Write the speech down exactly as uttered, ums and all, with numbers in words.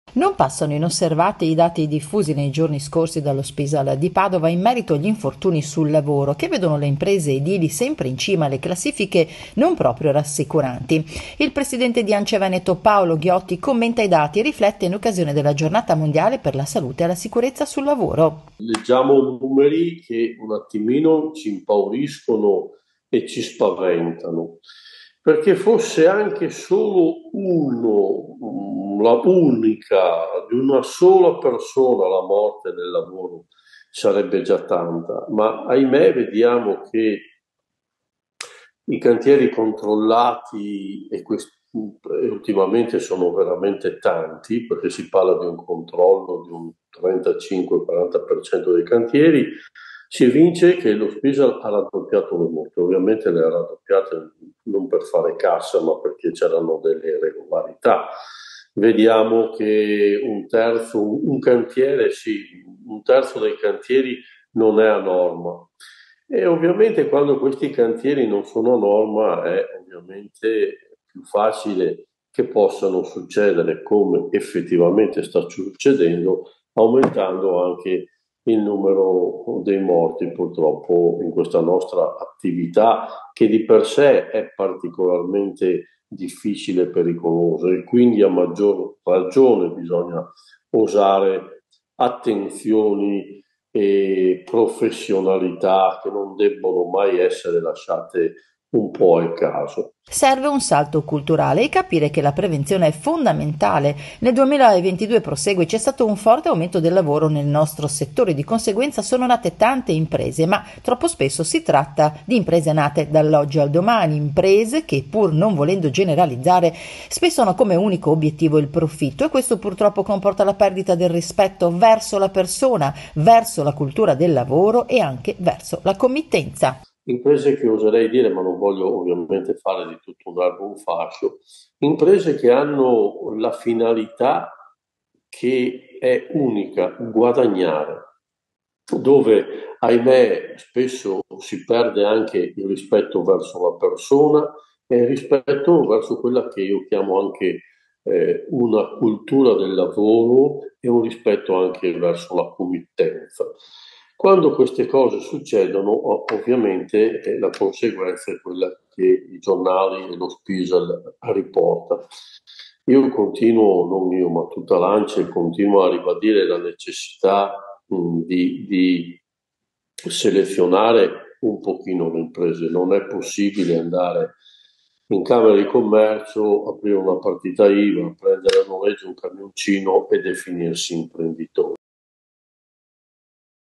Non passano inosservati i dati diffusi nei giorni scorsi dallo Spisal di Padova in merito agli infortuni sul lavoro, che vedono le imprese edili sempre in cima alle classifiche non proprio rassicuranti. Il presidente di Ance Veneto Paolo Ghiotti commenta i dati e riflette in occasione della giornata mondiale per la salute e la sicurezza sul lavoro. Leggiamo numeri che un attimino ci impauriscono e ci spaventano, perché fosse anche solo uno, la unica di una sola persona la morte nel lavoro sarebbe già tanta, ma ahimè vediamo che i cantieri controllati, e questi ultimamente sono veramente tanti, perché si parla di un controllo di un trentacinque quaranta per cento dei cantieri, si evince che lo Spisal ha raddoppiato le multe. Ovviamente le ha raddoppiate non per fare cassa, ma perché c'erano delle irregolarità. Vediamo che un terzo, un cantiere, sì, un terzo dei cantieri non è a norma. E ovviamente quando questi cantieri non sono a norma è ovviamente più facile che possano succedere, come effettivamente sta succedendo, aumentando anche il numero dei morti purtroppo in questa nostra attività, che di per sé è particolarmente difficile e pericolosa, e quindi a maggior ragione bisogna osare attenzioni e professionalità che non debbono mai essere lasciate un po' al caso. Serve un salto culturale e capire che la prevenzione è fondamentale. Nel duemilaventidue, prosegue, c'è stato un forte aumento del lavoro nel nostro settore, di conseguenza sono nate tante imprese, ma troppo spesso si tratta di imprese nate dall'oggi al domani, imprese che, pur non volendo generalizzare, spesso hanno come unico obiettivo il profitto, e questo purtroppo comporta la perdita del rispetto verso la persona, verso la cultura del lavoro e anche verso la committenza. Imprese che oserei dire, ma non voglio ovviamente fare di tutto un erbo un fascio, imprese che hanno la finalità, che è unica, guadagnare, dove ahimè spesso si perde anche il rispetto verso la persona e il rispetto verso quella che io chiamo anche eh, una cultura del lavoro, e un rispetto anche verso la committenza. Quando queste cose succedono, ovviamente eh, la conseguenza è quella che i giornali e lo Spisal riporta. Io continuo, non io, ma tutta l'Ance continua a ribadire la necessità mh, di, di selezionare un pochino le imprese. Non è possibile andare in Camera di Commercio, aprire una partita I V A, prendere a noleggio un camioncino e definirsi imprenditore.